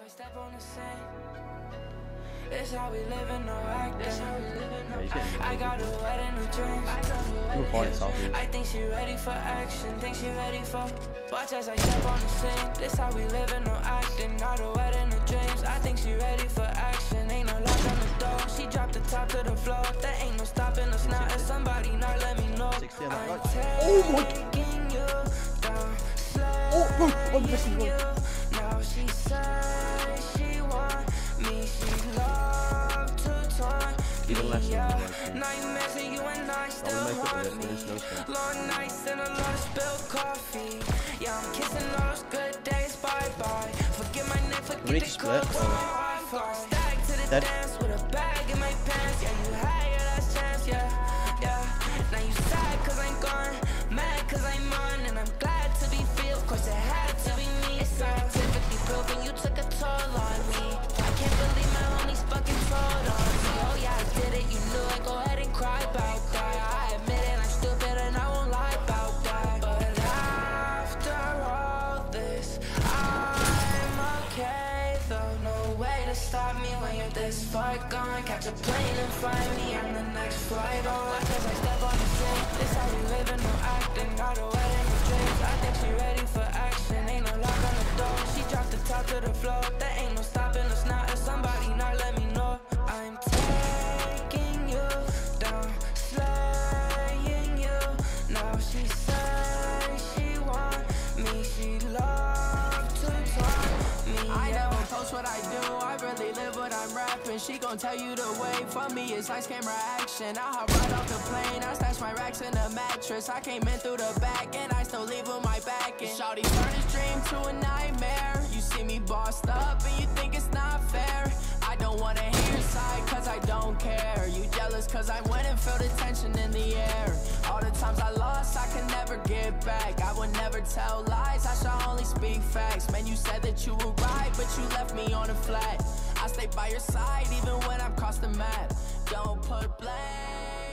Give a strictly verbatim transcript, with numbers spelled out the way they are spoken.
I step on the scene. It's how we live in no acting. I got a wedding of dreams. I think she ready for action. Think she ready for. Watch as I step on the scene. This how we live in no acting. Not a wedding of dreams. I think she ready for action. Ain't no lock on the door. She dropped the top to the floor. There ain't no stopping us now. If somebody not let me know. I'm taking you down, slaying you. Now she says she want me. She love to taunt me. Yeah. Nightmares and you and I still haunt me. Long nights and a lot of spilled coffee. Yeah, I'm kissing all those good days. Bye bye. Forget my name, forget the club. Stack to the dance with a bag in my pants. Yeah, you had your last chance. Yeah, yeah. Now you sad cause I'm gone, mad cause I'm on, and I'm glad to be free. Of course it had to be me. It's scientifically proven you took a toll on me. I can't believe my homies fucking told on me. Oh yeah, I did it, you knew it. Go ahead and cry about that. I admit it, I'm stupid and I won't lie about that. But after all this, I'm okay though. No way to stop me when you're this far gone. Catch a plane and find me on the next flight on. Cause I step on the scene. This how we live in no acting. Not a wedding of dreams. I think she ready for action. Ain't no lock on the door. She dropped the top to the floor. There ain't no stopping us now. If somebody not let me know. I'm taking you down, slaying you. Now she says she want me. She love to taunt me. I never post what I do. I really live what I'm rapping. She gon' tell you the way. For me, it's ice camera action. I hop right off the plane. I stash my racks in the mattress. I came in through the back and I still leave with my back. And shawty turned his dream to a nightmare. You see me bossed up and you think it's not fair. I don't wanna hear your side cause I don't care. You jealous cause I went and feel the tension in the air. All the times I lost I can never get back. I would never tell lies, I shall only speak facts. Man, you said that you were right but you left me on a flat. I stay by your side even when I've crossed the map. Don't put blame